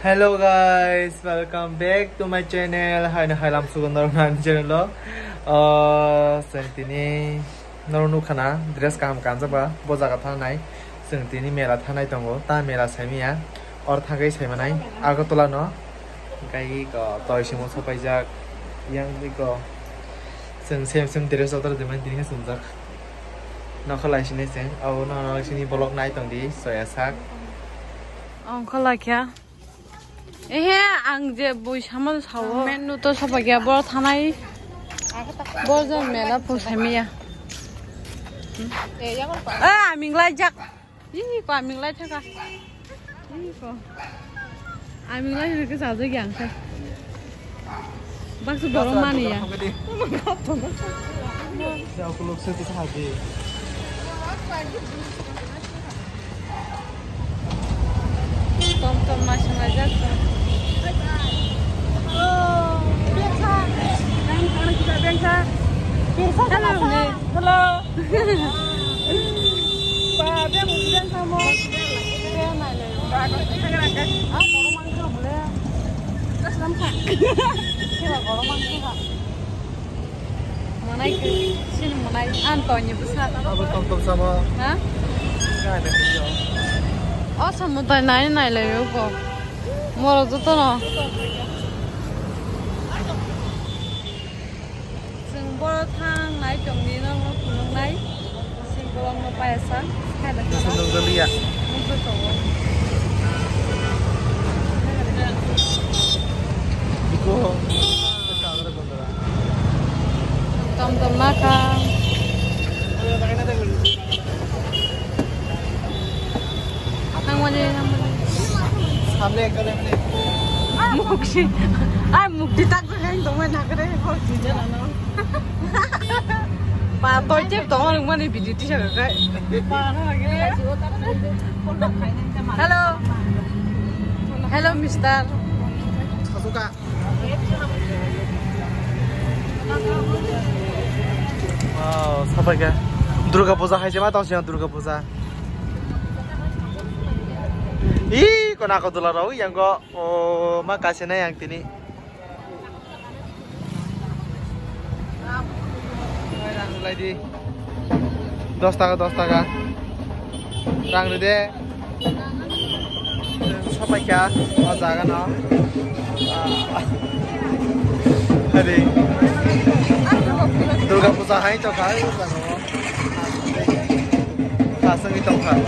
Hello guys, welcome back to my channel. Hai na halam sugandar nan channel lo. Sentini norunu khana dress kam kanja ba boja ka thanai. Sentini mela thanai tongo ta mela saimia or thagai saimanai Agartala no. Kai ko toisimo sopaijak yang ko sem dress otor deman tini sumjak. Nakhalai sini sen au na sini blog nai tongdi soya sak. Angkala kya? Ang je boy samal sawo menu to sapa gya bor thanai borja mela posamia aminglai jak ini ko aminglai thaka ini ko aminglai ke sa je gyang sai baksu boro mani ya Jauh keluar situ sahaja. Tom masih ngajak. Oh, biasa. Sekarang kita biasa. Halo, halo. Pak, dia mau bilang kamu. Dia mana? Ah, kalau mangga boleh. Terus nampak. Siapa kalau mangga? Mana itu? Sini mana? Antonnya besar. Apa tom sama? Hah? Nggak ada video. Oh, sama tanya nanya lagi kok. Mau tuh no. Singapura thang nai chồng đi nó cũng nai. Singapura nó bay sang, hay là cái Senang kali ya. nó cứ tổ. Iko. Kamera bondara. Tom makan. Nang mana? Sampai kali ini. Mukti, mukti tak terkait dengan nak ada hal sini lah no. Pak Tojep tu orang mana video tu saya kat. Hello, hello Mister. Suka. Wow, sampai ke Durga Puja hai cuma tahu sih Durga Puja. Ih, kau nak dulu rawi yang kau makasihnya yang tini. Mulai di 10 taka. Rang deh. Sampai kya? Oh jangan no. Hari. Durga Puja hai cok hai jangan no. Pasang itu kan.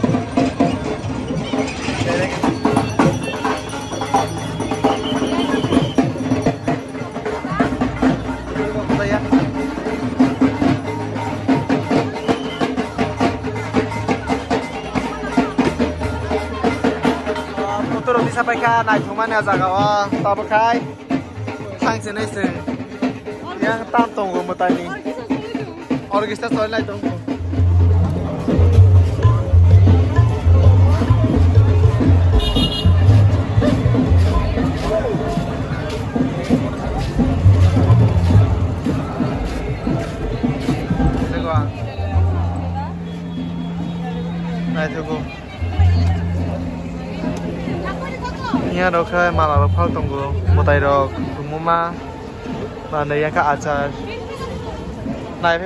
Sampai kan naik cuma nih aja kau, tak pakai, tang sini sih, yang tam tunggu mutani, orkestra soal naik tunggu. Tengok, naik tunggu. Ini ada kayak malah lepas tunggu, mutai dok, semua mana yang ke acar, naik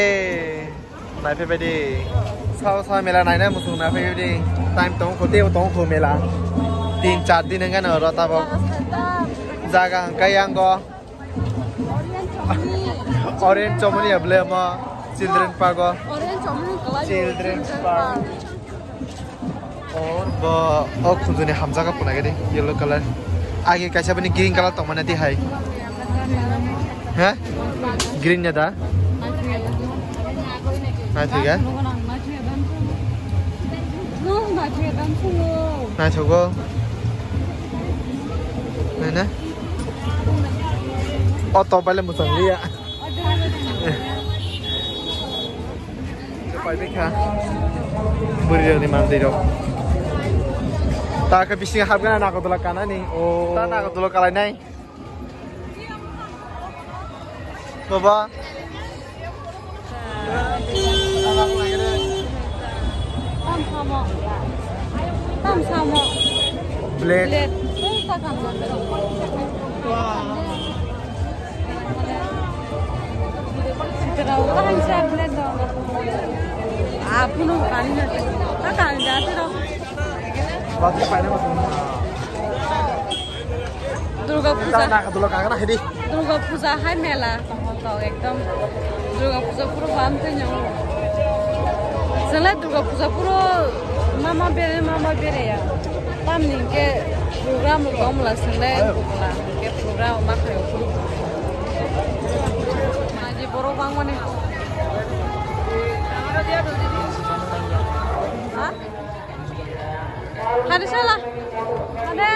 PPD, sao mela naiknya musuh naik PPD, time tunggu mela, 3-4 दिन kan orang tahu, jaga kayak angko, Orange Chomoni ya beli sama Children Park ko, Children Park. और खुद ने हमजा का पुना के yellow colour आगे कैसे बनी green colour तो मने दी है हैं ग्रीन या था ना ठीक है ना छोको ना और तो पहले मुसंगी है पाइप का बुरी जर्नी मान दे रहा tak kepising harga nak aku tolak kanan nih. Oh, tak nak aku tolak kalah nih. Bapa. Tam sama. Blade. Durga Puja. Durga Durga Puja hai mela. Ekdom Durga Puja puro bam tanya. Selain Durga Puja puro mama bere ya. Pam nih ke program lah selain ke program makai puro. Aji boro bang mana? Hah? Ada salah? Ada?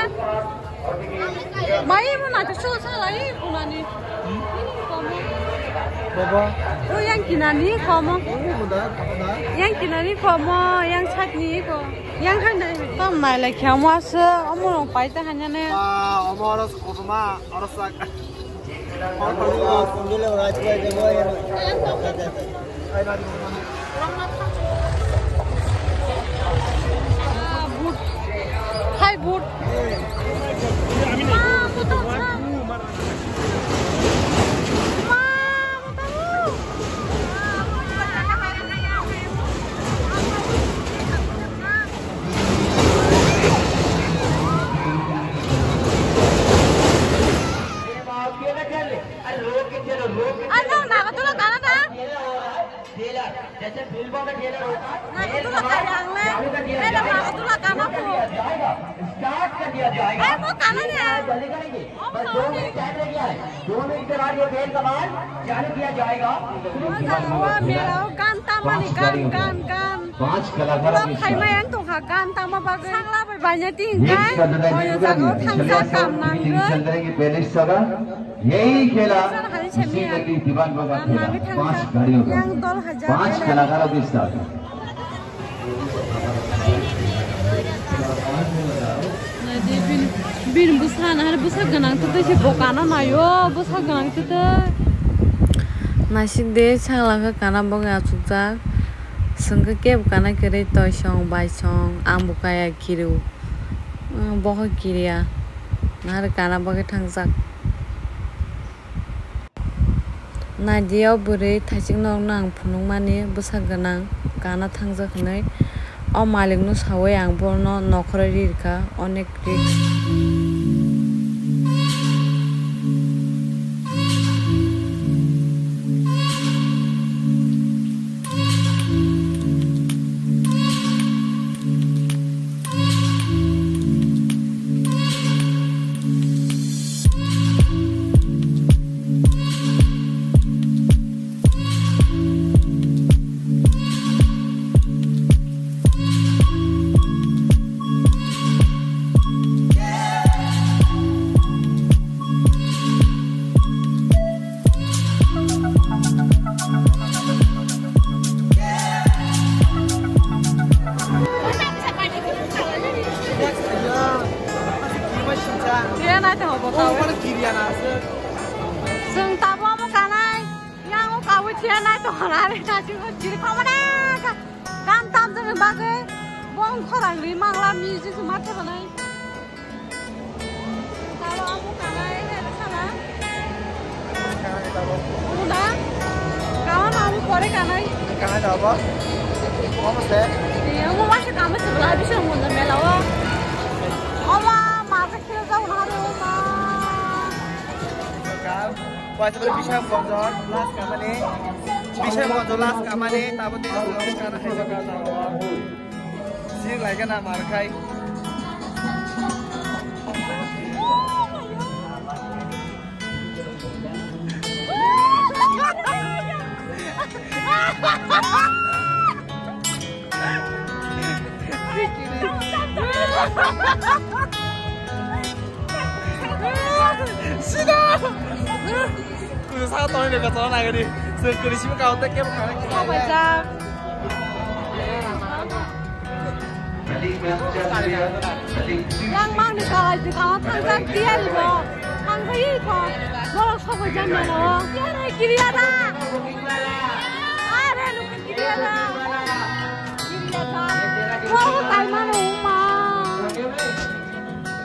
Mai pun ada salah ini kunani. Ini kamu. Baba. Oh yang kinani kamu. Yang kinani kamu, yang chutney ko. Yang mana? Kamu malah kamu asa, kamu orang paita hanya ne. Kamu orang kosma, orang sak. Dulu orang tua juga ya. Boot. Hi boot. पांच कलाकार यही खेला दीवान बाबा खेला 5 गाड़ियों का 5 कलाकारों के साथ bin busan har busak ganang tu si bokana na yo busak ganang tu nasi de changla ka kana boga chukja sangka ke bokana kere toy song bai song ang bokaya kiru boho kiria nar kana boga thangjak na dia bure thajing nong nang phunung mani busak ganang kana thangjak nei o malik no sawe ang borno nokhore rirka onek risk Yang mang di kalau di kalau tangga dia di bawah tangga itu, kalau sama jalan loh, dia naik kiri ada, ada lu kiri ada, kiri ada, mau tahu mana rumah,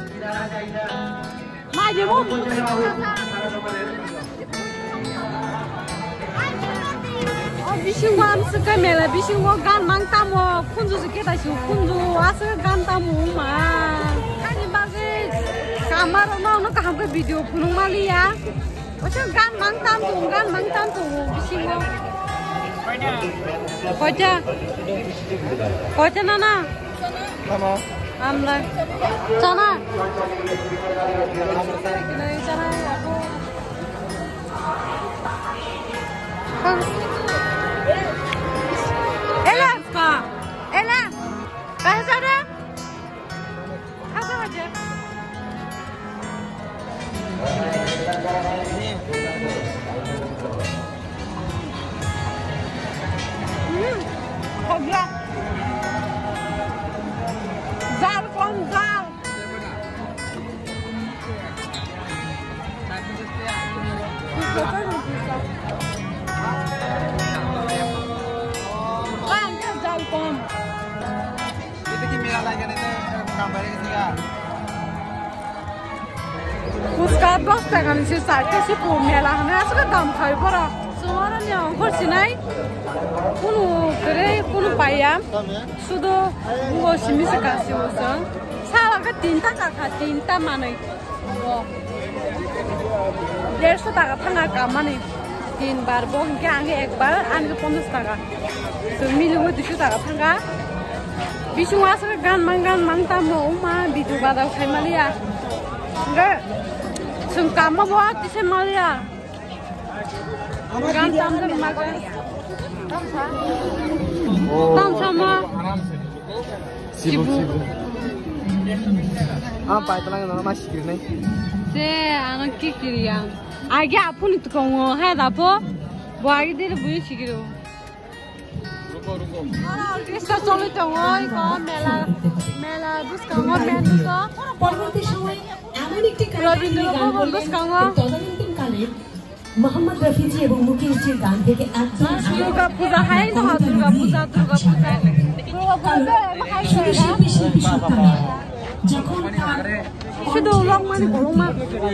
비싱고 암스가 메라 비싱고 간 망타모 쿤주스 깨다시오 쿤주 와서 간타모 마 아니 바게 카메라 나오는 거 한거 비디오 보는 말이야 어서 간 망탐도 비싱고 거자 나나 암라 자나 Ela, bahasa ada? Apa aja? Kobra. Zal kon zal. उसका बस तक से सारे से मेला हमें ऐसा काम खाई पड़ा सुमार ने अंकुर सिनाई कुनु पाया सुधो वो सिमी से कासी वो संग साला का तीन ता माने वो 150 টাকা थाना का माने 3 बार वो इनके आगे एक बार आने 50 टाका तो मिले वो 200 टाका थांगा बिशुआ से गान मांग तामो मा बिदु बादा खाई Mallya enggak sungkama buat di Somalia kan tamu makan tamu sama sibuk apa itu lagi nama sibuk nih anak kiri yang agak pun itu kamu ada apa buat dia lebih sikit kita solid orang kau mela bus kamu mela পরবর্তী সময়ে এমন একটি তদানীন্তনকালে মোহাম্মদ রফিজি এবং মুকেশজির গান থেকে দুর্গা পূজা হয় না দুর্গা পূজা শিল্পী যখন শুধু লোক মানে বড় মা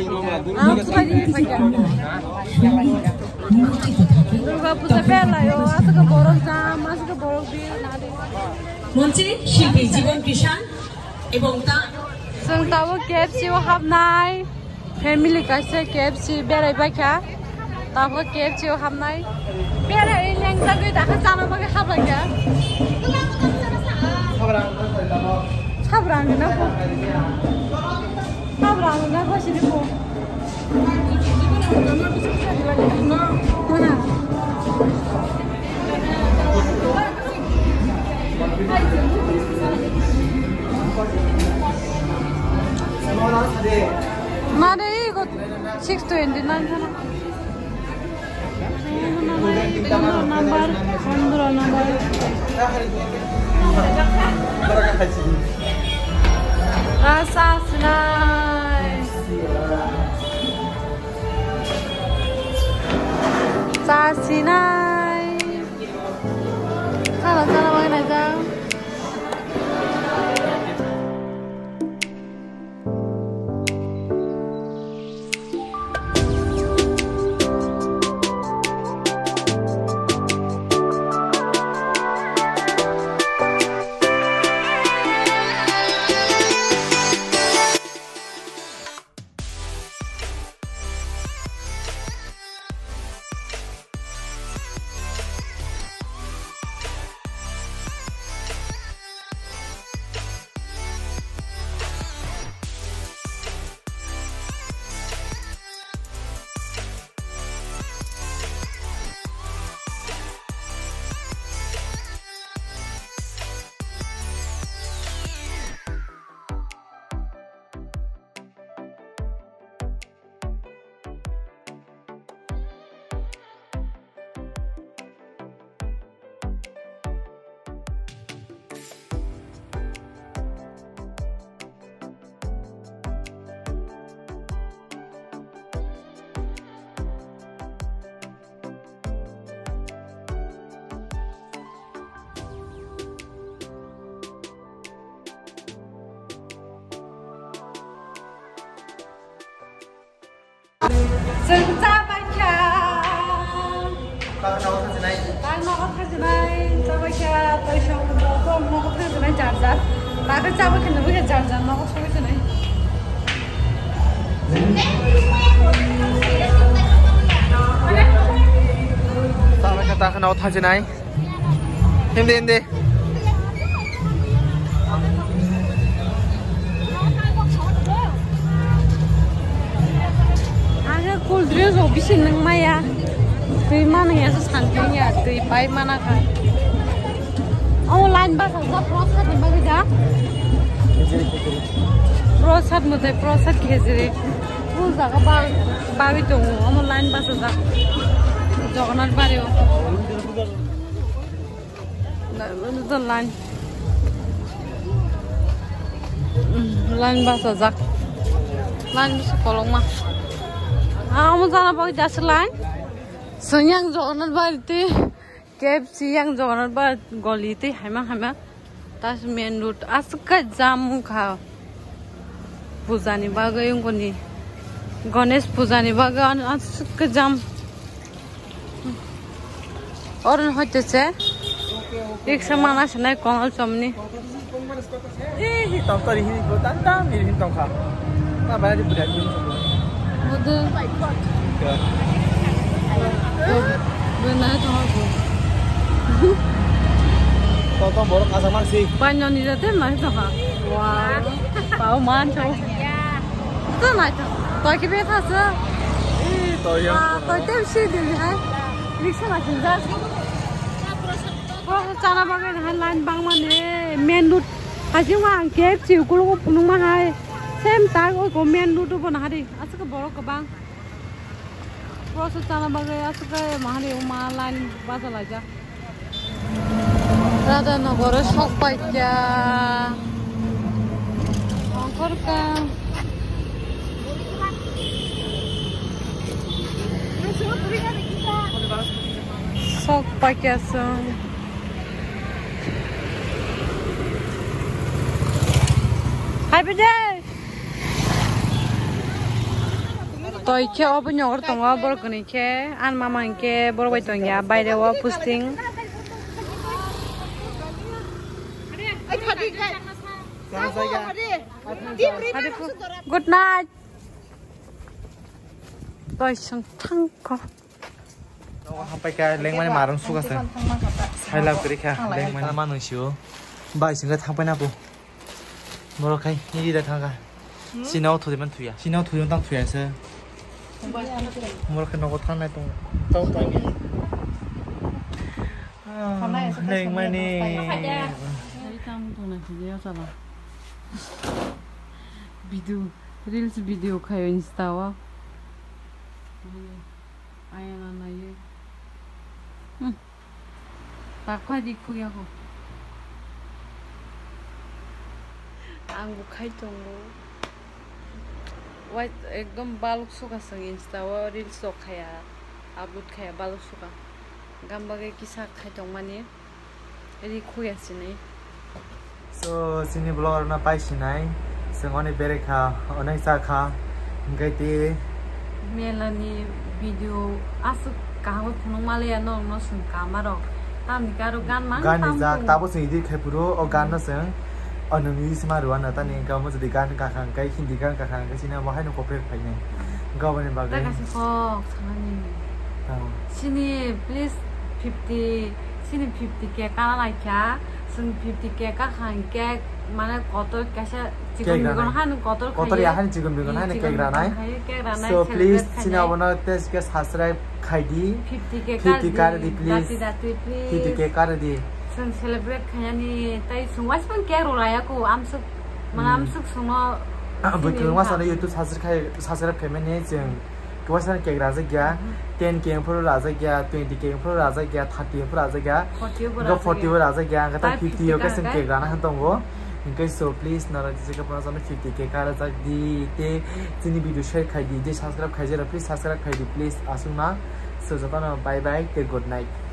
দুর্গা পূজা বেলায় আজকে বড় জাম আজকে বড় বিয়ে না মঞ্চে শিল্পী জীবন কৃষাণ এবং তা जों दाबो KFC हाबनाय फेमिलि गासै KFC बेरायबायखा दाबो KFC हाबनाय बेराय लेंजागै दाखा जानोबागै हाबलायखा साब्रांगोना गासिबो Mona Mari ikut 629 sana. Nomor. Rasa senai. Sasinai. Sana mana aja. toisong bo nogo thai jarjar taga chaba khine bo jarjar nogo sogai thanai Tama kata kana uthai janai hindi cold drinks oh bisin nang maya tui mana ya sa santing ya tui pai mana ka online ba sa prosad ni ba ga prosad mo te prosad khejiri full jaga ba bi to online ba sa jogonnat bari o na line ba sa jak line sa kolong ma Amo jana bagi jas line. Senyang jogonnat bari te KFC yang jogonnat bar goli te hama tas main road aska jam kha pujani baga yung koni Ganesh pujani baga aska jam oran hoite che ek samana sanai kongal chamni hi tom tari hi ko tan mi hi tom kha ta ba di budak ni Udah. Benar tu. Kau borok asam maksi. Banyak ni dah tem macam apa? Wah, bau manco. Tu nak tu. Kau kira apa sah? Toh yang. Kau tem sih dia ni. Riksa macam dah. Proses cara pakai dengan lain bang mana? Menu hasil wang kep sih. Kalau kau punung mahal. Same tag ko main route po na hari asa ka borok ka bang process sana bagay asa ka mahari umalan basa laja rada nagoro shok paikya angkor ka shok paikya sang happy day Toy ke opo nyogor tongo bor kuni ke an mama ke bor bai tongya baire wa posting Good night Toy sang thang ko Sampai ke leng mana marung suka sen sai lau kiri ka leng mana manung siu bai singa thang pai na bu Moro kai ni da thang ka sinau thu de man thuya sinau thu yong tang thuya se Moro kai no ko thang nai tong tau tai ni leng mana Video reels video kayo insta wa Ayan na ye Takwa di kuya ko Ang bukai tongo White ekdom baluk suka sang insta wa reels so kaya upload kaya baluk suka Gambage kisa kai tong mani Edi kuya sinai So sini blogger na pai sinai sengone bere kha onai sa kha ngai te Melani video asu kahawa punung malaya no no sung kamaro tam karo gan mang gan ni jak tabo sing di khai puro o gan na seng anungi sima ruan na tani ka mo jodi gan ka khang kai hindi gan ka khang ka sina mo hai no kopre phai nei ga bani ba ta ga kasi ko sanani sini please 50 sini 50 ke kana lai kya sung 50 ke ka khang ke mana kotor kasa chicken bigon han kotor kotor ya han chicken bigon han ke granai so please sina bona test ke subscribe khai di 50 kar di please 50 ke kar di sung celebrate khayani tai sung was pun ke rolaya ko amsuk mana amsuk sungo betul mas ana youtube subscribe khai mene jeng Kawasan ke raja gya 10 ke pro raja gya 20 ke pro raja gya 30 pro raja gya 40 raja gya kata 50 yo kasen ke gana han tongo inkai so please nara jika pana sana 50 ke kara jak di te sini video share khai di je subscribe khai jera please subscribe khai di please asuna so jatana bye bye good night